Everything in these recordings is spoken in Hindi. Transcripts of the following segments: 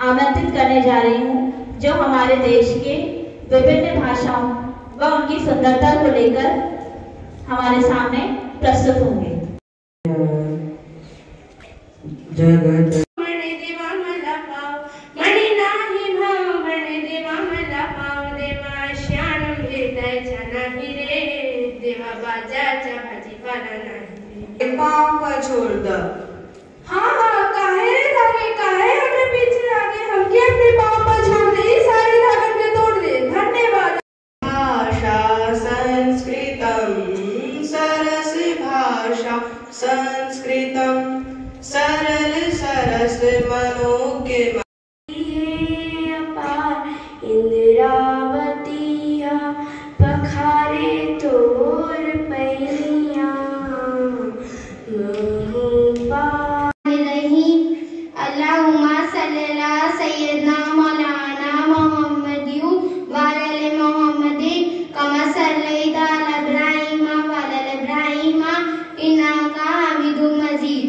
आमंत्रित करने जा रही हूँ, जो हमारे देश के विभिन्न भाषाओं व उनकी सुंदरता को लेकर हमारे सामने प्रस्तुत होंगे। पाँव का छोड़ द। हाँ हाँ काहे रे धागे, काहे हमरे पीछे आगे, हमके अपने पाँव पर छोड़ दे, सारी धागन के तोड़ दे। धन्यवाद। भाषा संस्कृतम सरस भाषा संस्कृतम सरल सरस मनोज्ञ इंद्रावतिया पखारे तोर पैया अल्लाहुम्मा सल्ली अला सय्यदना मौलाना मुहम्मदियु व अला मुहम्मदी कमा सल्लैता अला इब्राहीम व अला इब्राहीम इन्नका हमीदुम मजीद।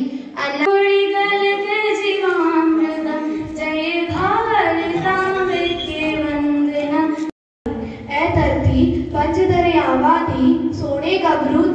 पंच दरियावादी सोने का ब्रूद